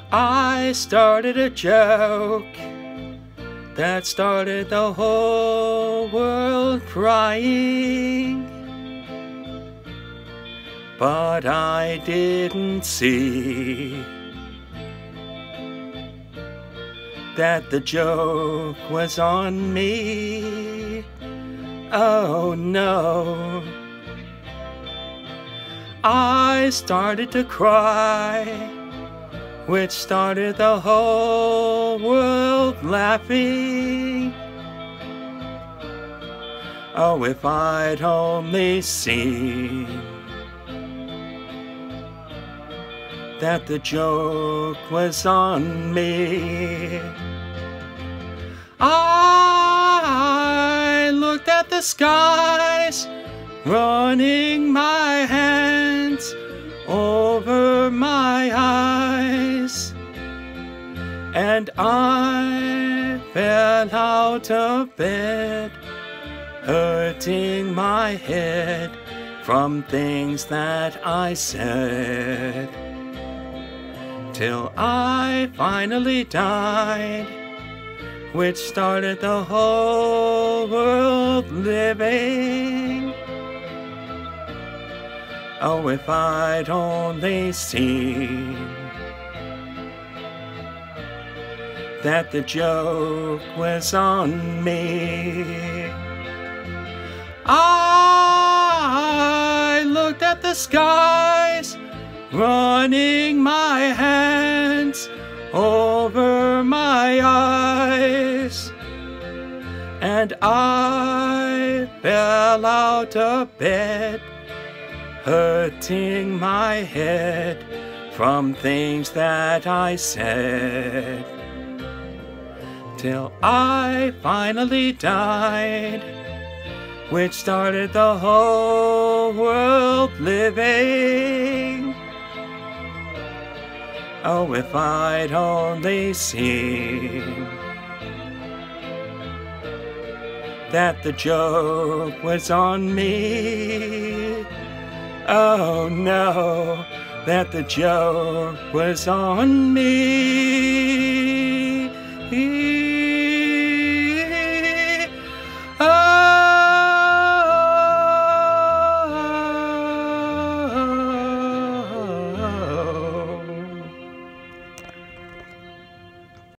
I started a joke that started the whole world crying, but I didn't see that the joke was on me. Oh no. I started to cry, which started the whole world laughing. Oh, if I'd only seen that the joke was on me. I looked at the skies, running my hands over my eyes, and I fell out of bed, hurting my head from things that I said, till I finally died, which started the whole world living. Oh, if I'd only seen that the joke was on me. I looked at the skies, running my hands over my eyes, and I fell out of bed, hurting my head from things that I said, till I finally died, which started the whole world living. Oh, if I'd only seen that the joke was on me. Oh no, that the joke was on me.